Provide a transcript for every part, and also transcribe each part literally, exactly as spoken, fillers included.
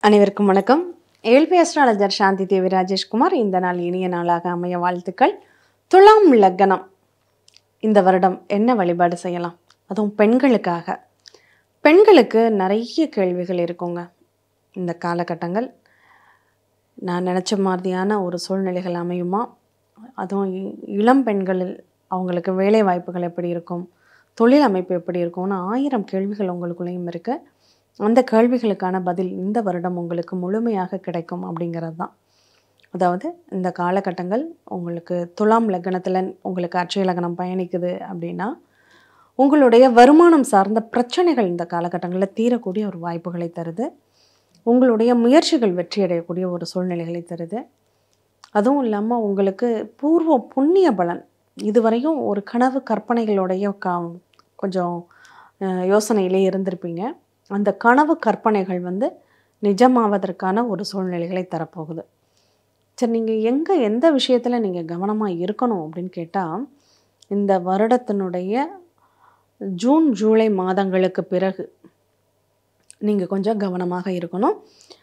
அனைவருக்கும் வணக்கம். ஏழ்பி அஸ்ட்ராலஜர் சாந்தி தேவி ராஜேஷ்குமார். இந்த நாள் இனிய நாளாக அமைய வாழ்த்துக்கள். துலாம் லக்னம் இந்த வருடம் என்ன வழிபாடு செய்யலாம்? அதுவும் பெண்களுக்காக. பெண்களுக்கு நிறைய கேள்விகள் இருக்குங்க. இந்த காலகட்டங்கள் நான் நினச்ச மாதிரியான ஒரு சூழ்நிலைகள் அமையுமா? அதுவும் இளம் பெண்களில் அவங்களுக்கு வேலை வாய்ப்புகள் எப்படி இருக்கும், தொழில் அமைப்பு எப்படி இருக்கும்னு ஆயிரம் கேள்விகள் உங்களுக்குள்ளேயும் இருக்குது. அந்த கேள்விகளுக்கான பதில் இந்த வருடம் உங்களுக்கு முழுமையாக கிடைக்கும் அப்படிங்கிறது தான். அதாவது இந்த காலகட்டங்கள் உங்களுக்கு துலாம் லக்னத்தில் உங்களுக்கு அட்சய லக்னம் பயணிக்குது அப்படின்னா உங்களுடைய வருமானம் சார்ந்த பிரச்சனைகள் இந்த காலகட்டங்களில் தீரக்கூடிய ஒரு வாய்ப்புகளை தருது. உங்களுடைய முயற்சிகள் வெற்றியடையக்கூடிய ஒரு சூழ்நிலைகளை தருது. அதுவும் இல்லாமல் உங்களுக்கு பூர்வ புண்ணிய பலன், இதுவரையும் ஒரு கனவு கற்பனைகளுடைய கா கொஞ்சம் யோசனையிலே இருந்திருப்பீங்க. அந்த கனவு கற்பனைகள் வந்து நிஜமாவதற்கான ஒரு சூழ்நிலைகளை தரப்போகுது. சரி, நீங்கள் எங்கே எந்த விஷயத்தில் நீங்கள் கவனமாக இருக்கணும் அப்படின்னு கேட்டால், இந்த வருடத்தினுடைய ஜூன் ஜூலை மாதங்களுக்கு பிறகு நீங்கள் கொஞ்சம் கவனமாக இருக்கணும்.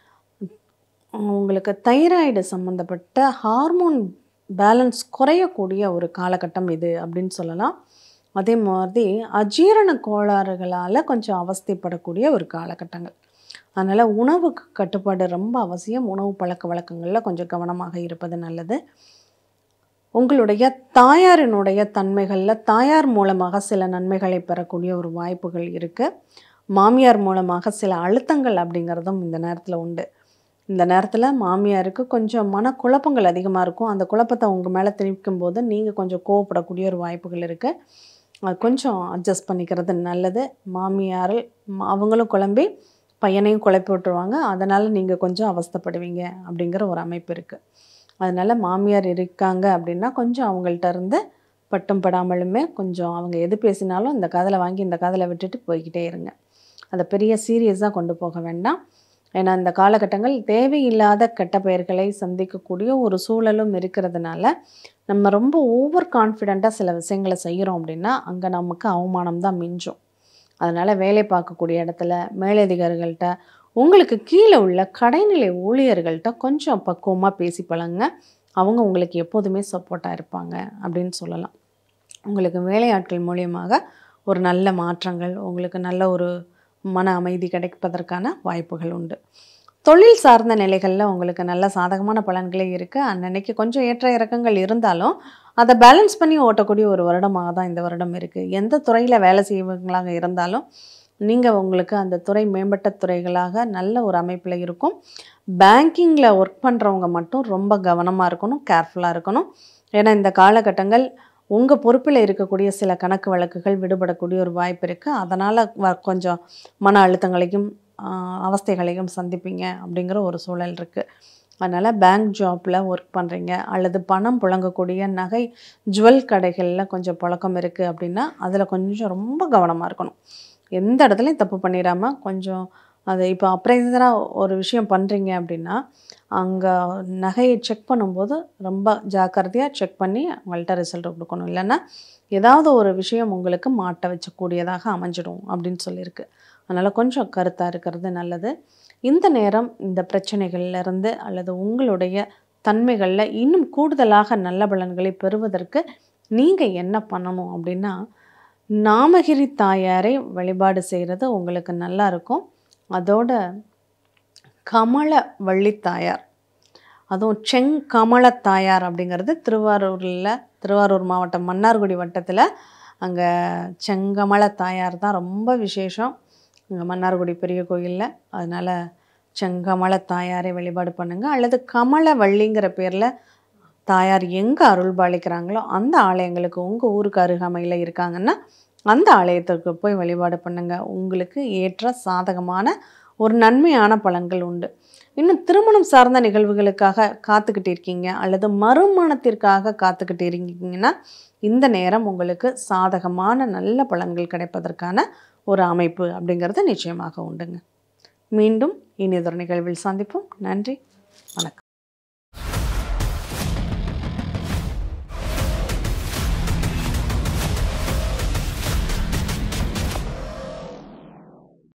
உங்களுக்கு தைராய்டு சம்மந்தப்பட்ட ஹார்மோன் பேலன்ஸ் குறையக்கூடிய ஒரு காலகட்டம் இது அப்படின்னு சொல்லலாம். அதே மாதிரி அஜீரண கோளாறுகளால் கொஞ்சம் அவஸ்தைப்படக்கூடிய ஒரு காலகட்டங்கள். அதனால் உணவுக்கு கட்டுப்பாடு ரொம்ப அவசியம். உணவு பழக்க வழக்கங்களில் கொஞ்சம் கவனமாக இருப்பது நல்லது. உங்களுடைய தாயாரினுடைய தன்மைகளில் தாயார் மூலமாக சில நன்மைகளை பெறக்கூடிய ஒரு வாய்ப்புகள் இருக்குது. மாமியார் மூலமாக சில அழுத்தங்கள் அப்படிங்கிறதும் இந்த நேரத்தில் உண்டு. இந்த நேரத்தில் மாமியாருக்கு கொஞ்சம் மனக்குழப்பங்கள் அதிகமாக இருக்கும். அந்த குழப்பத்தை உங்கள் மேலே திணிக்கும் போது நீங்கள் கொஞ்சம் கோவப்படக்கூடிய ஒரு வாய்ப்புகள் இருக்குது. அது கொஞ்சம் அட்ஜஸ்ட் பண்ணிக்கிறது நல்லது. மாமியார் அவங்களும் குழம்பி பையனையும் குழப்பி விட்டுருவாங்க. அதனால் நீங்கள் கொஞ்சம் அவஸ்தைப்படுவீங்க அப்படிங்கிற ஒரு அமைப்பு இருக்குது. அதனால் மாமியார் இருக்காங்க அப்படின்னா கொஞ்சம் அவங்கள்ட்ட இருந்து பட்டும் படாமலுமே கொஞ்சம் அவங்க எது பேசினாலும் இந்த காதில் வாங்கி இந்த காதில் விட்டுட்டு போய்கிட்டே இருங்க. அதை பெரிய சீரியஸாக கொண்டு போக வேண்டாம். ஏன்னா இந்த காலகட்டங்கள் தேவையில்லாத கெட்ட பெயர்களை சந்திக்கக்கூடிய ஒரு சூழலும் இருக்கிறதுனால நம்ம ரொம்ப ஓவர் கான்ஃபிடெண்ட்டாக சில விஷயங்களை செய்கிறோம் அப்படின்னா அங்கே நமக்கு அவமானம் தான் மிஞ்சும். அதனால் வேலை பார்க்கக்கூடிய இடத்துல மேலதிகாரிகள்கிட்ட, உங்களுக்கு கீழே உள்ள கடைநிலை ஊழியர்கள்ட்ட கொஞ்சம் பக்குவமாக பேசி பழங்க. அவங்க உங்களுக்கு எப்போதுமே சப்போர்ட்டாக இருப்பாங்க அப்படின்னு சொல்லலாம். உங்களுக்கு வேலையாட்கள் மூலியமாக ஒரு நல்ல மாற்றங்கள், உங்களுக்கு நல்ல ஒரு மன அமைதி கிடைப்பதற்கான வாய்ப்புகள் உண்டு. தொழில் சார்ந்த நிலைகளில் உங்களுக்கு நல்ல சாதகமான பலன்களே இருக்குது. அன்னன்னைக்கு கொஞ்சம் ஏற்ற இறக்கங்கள் இருந்தாலும் அதை பேலன்ஸ் பண்ணி ஓட்டக்கூடிய ஒரு வருடமாக தான் இந்த வருடம் இருக்குது. எந்த துறையில் வேலை செய்வங்களாக இருந்தாலும் நீங்கள் உங்களுக்கு அந்த துறை மேம்பட்ட துறைகளாக நல்ல ஒரு அமைப்பில் இருக்கும். பேங்கிங்கில் ஒர்க் பண்ணுறவங்க மட்டும் ரொம்ப கவனமாக இருக்கணும், கேர்ஃபுல்லாக இருக்கணும். ஏன்னா இந்த காலகட்டங்கள் உங்கள் பொறுப்பில் இருக்கக்கூடிய சில கணக்கு வழக்குகள் விடுபடக்கூடிய ஒரு வாய்ப்பு இருக்குது. அதனால் கொஞ்சம் மன அழுத்தங்களையும் அவஸ்தைகளையும் சந்திப்பீங்க அப்படிங்கிற ஒரு சூழல் இருக்குது. அதனால் பேங்க் ஜாப்பில் ஒர்க் பண்ணுறீங்க அல்லது பணம் புழங்கக்கூடிய நகை ஜுவல் கடைகளில் கொஞ்சம் புழக்கம் இருக்குது அப்படின்னா அதில் கொஞ்சம் ரொம்ப கவனமாக இருக்கணும். எந்த இடத்துலையும் தப்பு பண்ணிடாமல் கொஞ்சம் அது இப்போ அப்ரைசராக ஒரு விஷயம் பண்ணுறீங்க அப்படின்னா அங்கே நகையை செக் பண்ணும்போது ரொம்ப ஜாக்கிரதையாக செக் பண்ணி அவங்கள்ட்ட ரிசல்ட் கொடுக்கணும். இல்லைன்னா ஏதாவது ஒரு விஷயம் உங்களுக்கு மாட்ட வச்சக்கூடியதாக அமைஞ்சிடும் அப்படின்னு சொல்லியிருக்கு. அதனால் கொஞ்சம் கருத்தாக இருக்கிறது நல்லது. இந்த நேரம் இந்த பிரச்சனைகள்லேருந்து அல்லது உங்களுடைய தன்மைகளில் இன்னும் கூடுதலாக நல்ல பலன்களை பெறுவதற்கு நீங்கள் என்ன பண்ணணும் அப்படின்னா, நாமகிரி தாயாரை வழிபாடு செய்கிறது உங்களுக்கு நல்லா இருக்கும். அதோட கமல வள்ளி தாயார், அதுவும் செங்கமல தாயார் அப்படிங்கிறது திருவாரூரில், திருவாரூர் மாவட்டம் மன்னார்குடி வட்டத்தில் அங்கே செங்கமல தாயார் தான் ரொம்ப விசேஷம் அங்கே மன்னார்குடி பெரிய கோயிலில். அதனால் செங்கமல தாயாரை வழிபாடு பண்ணுங்கள். அல்லது கமல வள்ளிங்கிற பேரில் தாயார் எங்கே அருள்பாலிக்கிறாங்களோ அந்த ஆலயங்களுக்கு உங்கள் ஊருக்கு அருகாமையில் இருக்காங்கன்னா அந்த ஆலயத்திற்கு போய் வழிபாடு பண்ணுங்கள். உங்களுக்கு ஏற்ற சாதகமான ஒரு நன்மையான பலன்கள் உண்டு. இன்னும் திருமணம் சார்ந்த நிகழ்வுகளுக்காக காத்துக்கிட்டு இருக்கீங்க அல்லது மறுமணத்திற்காக காத்துக்கிட்டு இருக்கீங்கன்னா இந்த நேரம் உங்களுக்கு சாதகமான நல்ல பலன்கள் கிடைப்பதற்கான ஒரு அமைப்பு அப்படிங்கிறது நிச்சயமாக உண்டுங்க. மீண்டும் இனியதொரு நிகழ்வில் சந்திப்போம். நன்றி, வணக்கம்.